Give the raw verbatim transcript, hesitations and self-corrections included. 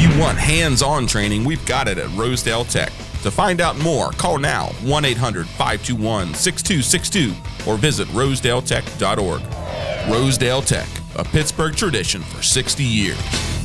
you want hands-on training, we've got it at Rosedale Tech. To find out more, call now one eight hundred, five two one, six two six two or visit rosedale tech dot org. Rosedale Tech, a Pittsburgh tradition for sixty years.